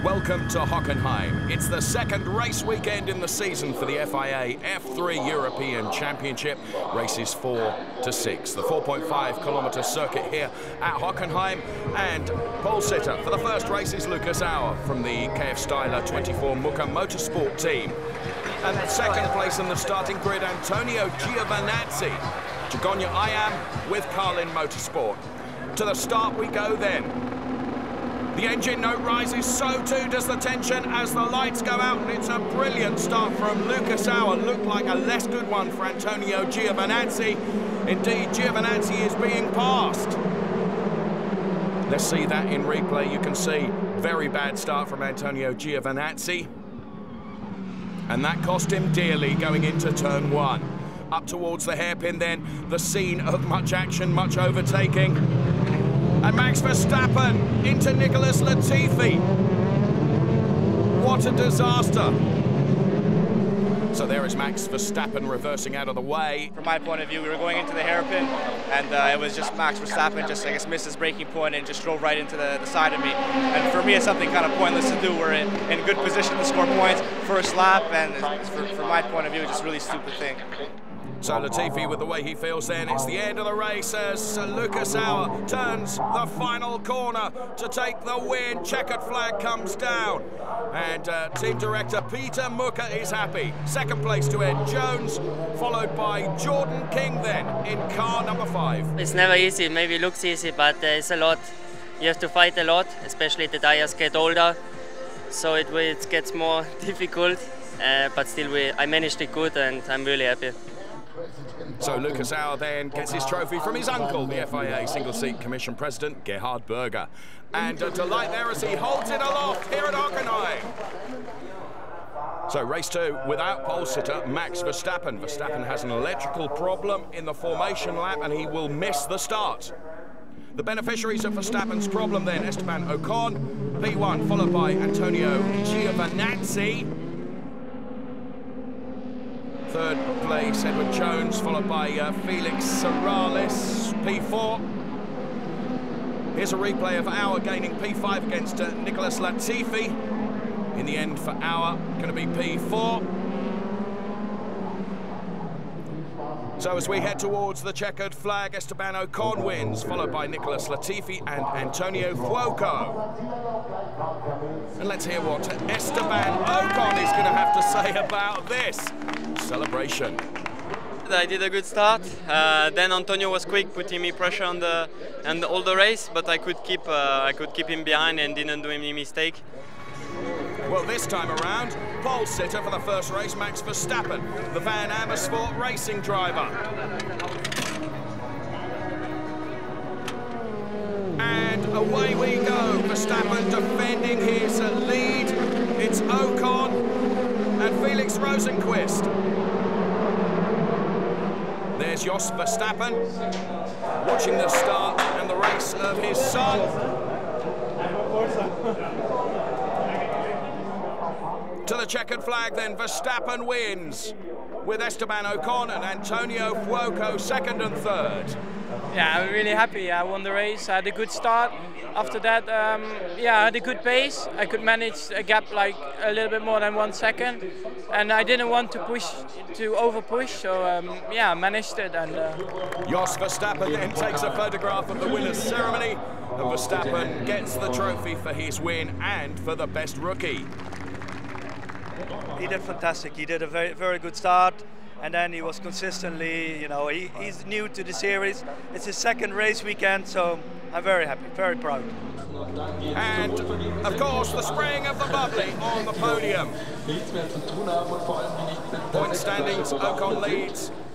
Welcome to Hockenheim. It's the second race weekend in the season for the FIA F3 European Championship. Races 4 to 6. The 4.5 kilometre circuit here at Hockenheim. And pole sitter for the first race is Lukas Auer from the KF Steyler 24 Muka Motorsport team. And at second place in the starting grid, Antonio Giovinazzi. Jagonya I am with Carlin Motorsport. To the start we go then. The engine note rises, so too does the tension as the lights go out, and it's a brilliant start from Lukas Auer. Looked like a less good one for Antonio Giovinazzi. Indeed, Giovinazzi is being passed. Let's see that in replay. You can see very bad start from Antonio Giovinazzi. And that cost him dearly going into turn 1. Up towards the hairpin then, the scene of much action, much overtaking. And Max Verstappen into Nicholas Latifi. What a disaster. So there is Max Verstappen reversing out of the way. From my point of view, we were going into the hairpin, and it was just Max Verstappen just, I guess, missed his braking point and just drove right into the side of me. And for me, it's something kind of pointless to do. We're in good position to score points, first lap, and from my point of view, it's just a really stupid thing. So Latifi, with the way he feels then, it's the end of the race as Lukas Auer turns the final corner to take the win. Checkered flag comes down. And team director Peter Muka is happy. Second place to Ed Jones, followed by Jordan King then in car number 5. It's never easy, maybe it looks easy, but it's a lot. You have to fight a lot, especially the tires get older. So it gets more difficult, but still I managed it good and I'm really happy. So Lukas Auer then gets his trophy from his uncle, the FIA Single Seat Commission President, Gerhard Berger. And a delight there as he holds it aloft here at Hockenheim. So race 2 without pole sitter Max Verstappen. Verstappen has an electrical problem in the formation lap and he will miss the start. The beneficiaries of Verstappen's problem then, Esteban Ocon, P1, followed by Antonio Giovinazzi. Third place, Edward Jones, followed by Felix Serralles, P4. Here's a replay of Auer gaining P5 against Nicholas Latifi. In the end for Auer, going to be P4. So as we head towards the checkered flag, Esteban Ocon wins, followed by Nicholas Latifi and Antonio Fuoco. And let's hear what Esteban Ocon is going to have to say about this celebration. I did a good start. Then Antonio was quick, putting me pressure on all the race, but I could keep him behind and didn't do any mistake. Well, this time around, pole sitter for the first race, Max Verstappen, the Van Amersfoort racing driver. And away we go, Verstappen defending his lead. It's Ocon and Felix Rosenqvist. There's Jos Verstappen, watching the start and the race of his son. To the checkered flag then, Verstappen wins, with Esteban Ocon and Antonio Fuoco second and third. Yeah, I'm really happy. I won the race. I had a good start. After that, yeah, I had a good pace. I could manage a gap like a little bit more than 1 second, and I didn't want to over push. So yeah, I managed it. And Jos Verstappen then takes a photograph of the winners' ceremony, and Verstappen gets the trophy for his win and for the best rookie. He did fantastic. He did a very good start, and then he was consistently, you know, he's new to the series. It's his second race weekend, so I'm very happy, very proud. And of course, the spraying of the bubbly on the podium. Point standings, Ocon leads